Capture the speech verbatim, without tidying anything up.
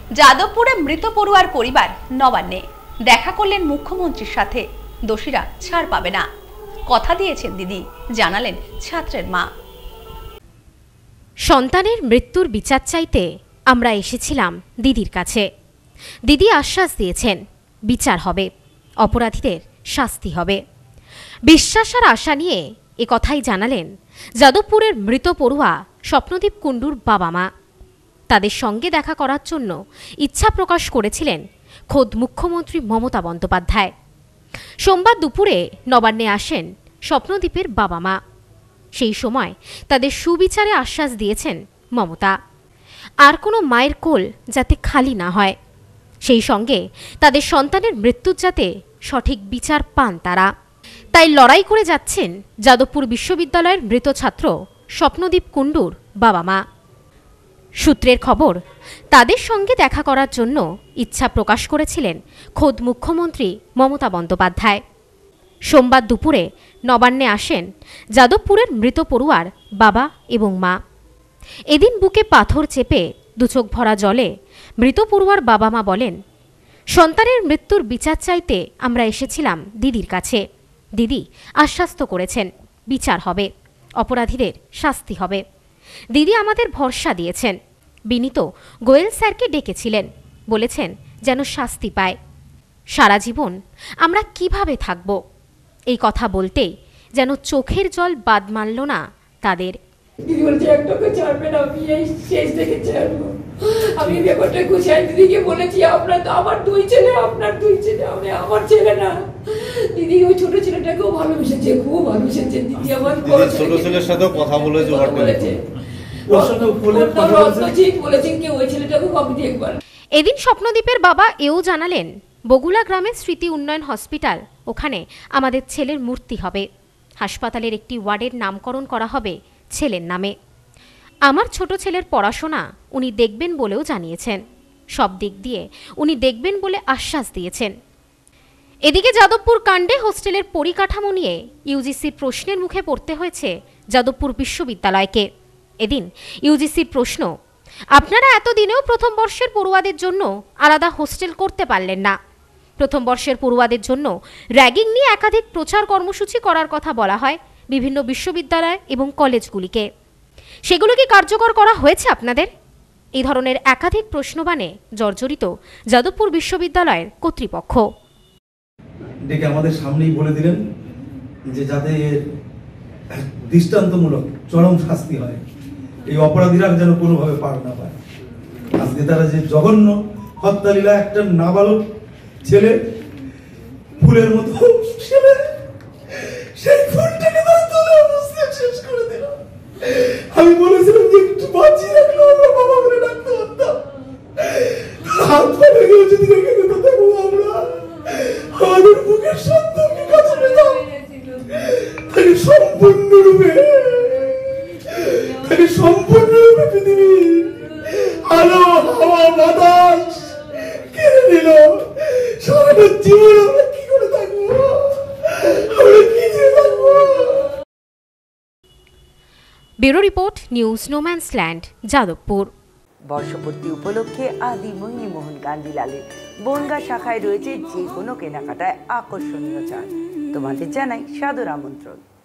যাদবপুরে মৃত পড়ুয়ার পরিবার নবান্নে দেখা করলেন মুখ্যমন্ত্রীর সাথে। দোষীরা ছাড় পাবে না, কথা দিয়েছেন দিদি, জানালেন ছাত্রের মা। সন্তানের মৃত্যুর বিচার চাইতে আমরা এসেছিলাম দিদির কাছে। দিদি আশ্বাস দিয়েছেন বিচার হবে, অপরাধীদের শাস্তি হবে। বিশ্বাস আর আশা নিয়ে এ কথাই জানালেন যাদবপুরের মৃত পড়ুয়া স্বপ্নদীপ কুণ্ডুর বাবা মা। তাদের সঙ্গে দেখা করার জন্য ইচ্ছা প্রকাশ করেছিলেন খোদ মুখ্যমন্ত্রী মমতা বন্দ্যোপাধ্যায়। সোমবার দুপুরে নবান্নে আসেন স্বপ্নদীপের বাবা মা। সেই সময় তাদের সুবিচারে আশ্বাস দিয়েছেন মমতা। আর কোনো মায়ের কোল যাতে খালি না হয়, সেই সঙ্গে তাদের সন্তানের মৃত্যুর যাতে সঠিক বিচার পান তারা, তাই লড়াই করে যাচ্ছেন যাদবপুর বিশ্ববিদ্যালয়ের মৃত ছাত্র স্বপ্নদীপ কুণ্ডুর বাবা মা। সূত্রের খবর, তাদের সঙ্গে দেখা করার জন্য ইচ্ছা প্রকাশ করেছিলেন খোদ মুখ্যমন্ত্রী মমতা বন্দ্যোপাধ্যায়। সোমবার দুপুরে নবান্নে আসেন যাদবপুরের মৃত পড়ুয়ার বাবা এবং মা। এদিন বুকে পাথর চেপে দুচোখ ভরা জলে মৃত পড়ুয়ার বাবা মা বলেন, সন্তানের মৃত্যুর বিচার চাইতে আমরা এসেছিলাম দিদির কাছে। দিদি আশ্বস্ত করেছেন বিচার হবে, অপরাধীদের শাস্তি হবে। দিদি আমাদের ভরসা দিয়েছেন। বিনীত গোয়েল স্যারকে ডেকেছিলেন, বলেছেন যেন শাস্তি পায়। সারা জীবন আমরা কিভাবে থাকব, এই কথা বলতেই যেন চোখের জল বাদ মানল না তাদের। দিদি বলছে একটাকে ছাড়বেন, আমি এই শেষ থেকে ছাড়বো। আমি ব্যাপারটা গুছিয়ে দিদিকে বলেছি, আপনার তো আমার দুই ছেলে, আপনার দুই ছেলে, আমি আমার ছেলে না। দিদি ওই ছোট ছেলেটাকেও ভালোবেসেছে, খুব ভালোবেসেছে। দিদি আমার ছোট ছেলের সাথেও কথা বলেছে, এদিন স্বপ্নদীপের বাবা এও জানালেন, বগুলা গ্রামের স্মৃতি উন্নয়ন হসপিটাল, ওখানে আমাদের ছেলের মূর্তি হবে। হাসপাতালের একটি ওয়ার্ডের নামকরণ করা হবে ছেলের নামে। আমার ছোট ছেলের পড়াশোনা উনি দেখবেন বলেও জানিয়েছেন। সব দিক দিয়ে উনি দেখবেন বলে আশ্বাস দিয়েছেন। এদিকে যাদবপুর কাণ্ডে হোস্টেলের পরিকাঠামো নিয়ে ইউজিসির প্রশ্নের মুখে পড়তে হয়েছে যাদবপুর বিশ্ববিদ্যালয়কে। এদিন ইউজিসির প্রশ্ন, আপনারা এতদিনেও প্রথম বর্ষের পড়ুয়াদের জন্য আলাদা হোস্টেল করতে পারলেন না। প্রথম বর্ষের পড়ুয়াদের জন্য র্যাগিং নিয়ে একাধিক প্রচার কর্মসূচি করার কথা বলা হয় বিভিন্ন বিশ্ববিদ্যালয় এবং কলেজগুলিকে। সেগুলো কি কার্যকর করা হয়েছে আপনাদের? এই ধরনের একাধিক প্রশ্নবাণে জর্জরিত যাদবপুর বিশ্ববিদ্যালয়ের কর্তৃপক্ষ। ডেকে আমাদের সামনেই বলে দিলেন যে যাতে দৃষ্টান্তমূলক চরম শাস্তি হয়, এই অপরাধীরা যেন কোনোভাবে পার না পায়। আজকে তারা যে জঘন্য হত্যালীলা, একটা নাবালক ছেলে, ফুলের মতো ছেলে, সেই ফুলটাকে তারা তুলে অবস্থায় শেষ করে দিল। আমি বলেছিলাম যে একটু বাঁচিয়ে রাখলো, আমরা বাবা বলে ডাকতে পারতাম। হাত পা লেগে যদি রেখে দিত, তবু আমরা আমাদের বুকের সন্তানকে কাছে পেতাম। তাকে সম্পূর্ণরূপে তাকে সম্পূর্ণরূপে পৃথিবীর আলো, হাওয়া, বাতাস কেড়ে নিল। সারাটা জীবন আমরা কি করে থাকবো, আমরা কি দিয়ে থাকবো? Bureau report, news no man's land, Jadavpur. বর্ষপূর্তি উপলক্ষে আদি মোহিনী মোহন গান্ধীলালের বনগা শাখায় রয়েছে যে কোনো কেনাকাটায় আকর্ষণীয় ছাড়। তোমাদের জানাই সাদর আমন্ত্রণ।